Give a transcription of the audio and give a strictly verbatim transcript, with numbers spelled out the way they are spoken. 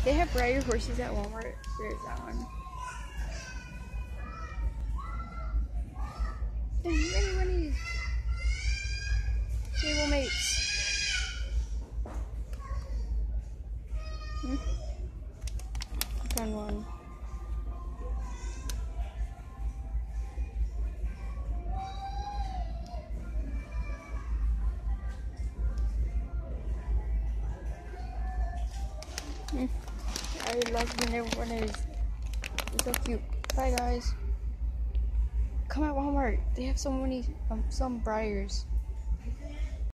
They have brighter horses at Walmart. There's that one. There's many Winnies. Stable mates. Hmm? I found one. Hmm. I love when everyone is. They're so cute. Bye guys. Come at Walmart. They have so many, um, some briars.